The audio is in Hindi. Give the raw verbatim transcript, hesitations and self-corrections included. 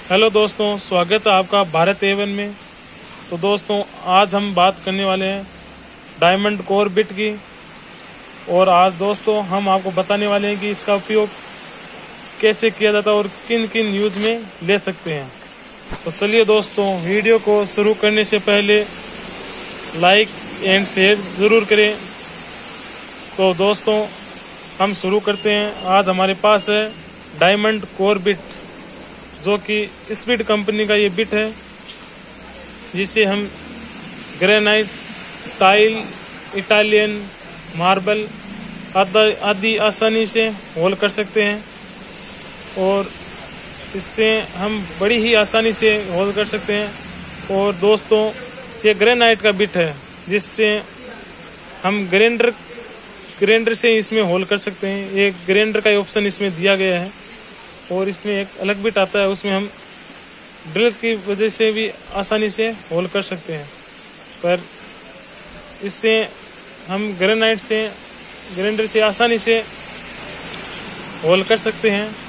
हेलो दोस्तों, स्वागत है आपका भारत एवन में। तो दोस्तों, आज हम बात करने वाले हैं डायमंड कोर बिट की। और आज दोस्तों हम आपको बताने वाले हैं कि इसका उपयोग कैसे किया जाता है और किन किन यूज में ले सकते हैं। तो चलिए दोस्तों, वीडियो को शुरू करने से पहले लाइक एंड शेयर ज़रूर करें। तो दोस्तों हम शुरू करते हैं। आज हमारे पास है डायमंड कोर बिट, जो कि स्पीड कंपनी का ये बिट है, जिसे हम ग्रेनाइट, टाइल, इटालियन मार्बल आदि आसानी से होल कर सकते हैं। और इससे हम बड़ी ही आसानी से होल कर सकते हैं। और दोस्तों, ये ग्रेनाइट का बिट है, जिससे हम ग्राइंडर ग्राइंडर से इसमें होल कर सकते हैं। एक ग्राइंडर का ऑप्शन इसमें दिया गया है। और इसमें एक अलग बिट आता है, उसमें हम ड्रिल की वजह से भी आसानी से होल कर सकते हैं। पर इससे हम ग्रेनाइट से ग्राइंडर से आसानी से होल कर सकते हैं।